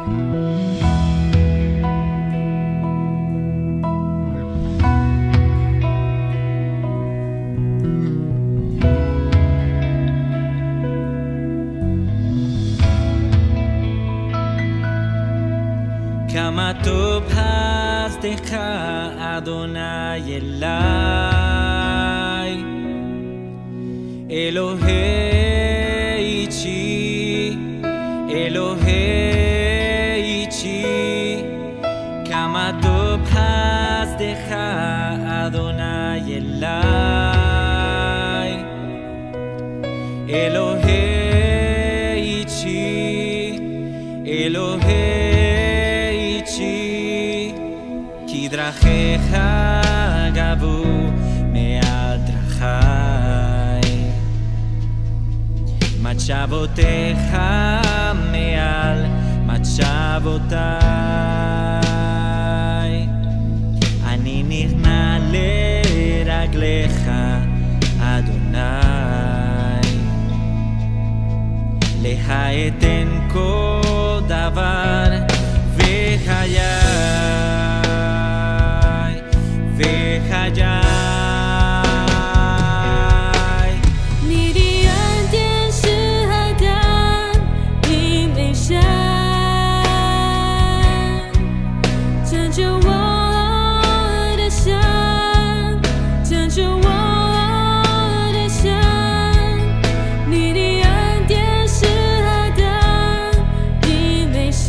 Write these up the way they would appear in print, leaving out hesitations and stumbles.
כמה טוב חסדך אדוני אליי אלוהי ישי אלוהי ישי כמה טוב חסדך אדוני אליי אלוהי ישי אלוהי כי דרכיך גבו מעל דרכי מחשבותיך מעל מחשבותיי אני נכנע לרגליך אדוני להאטן כל דבר וחיי וחיי你的恩典是何等的美善拯救我的神拯救我的神你的恩典是何等的美善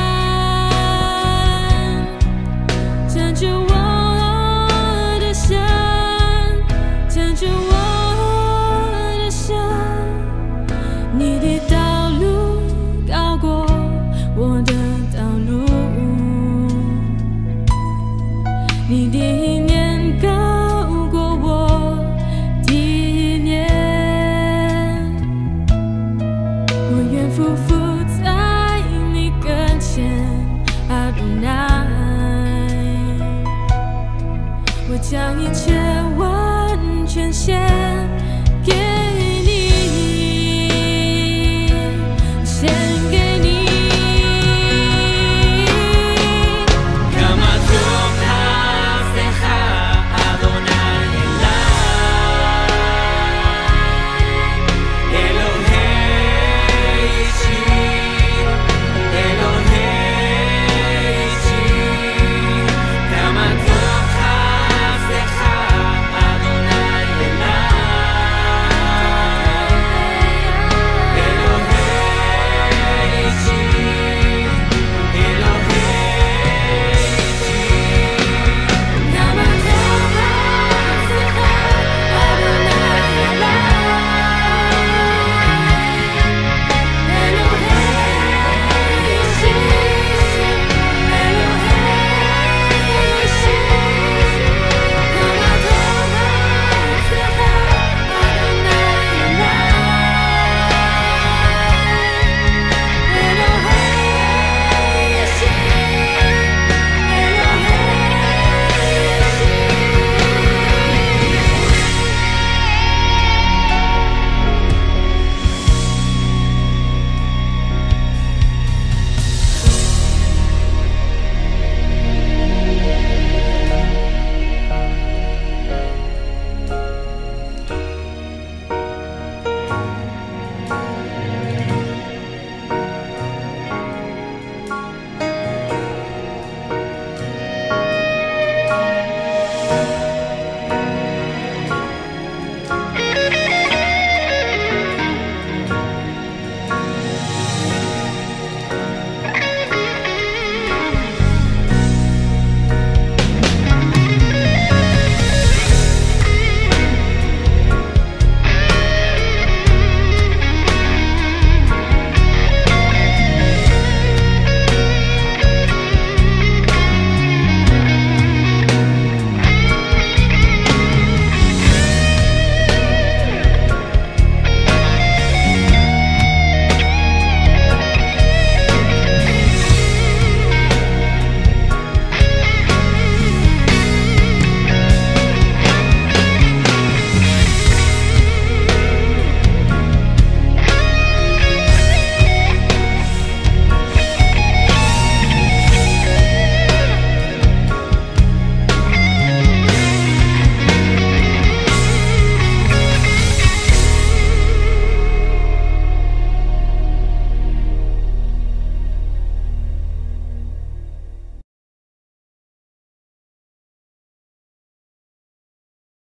拯救我你的道路高过我的道路你的意念高过我的意念我愿匍匐在你跟前 Adonai 我将一切完全献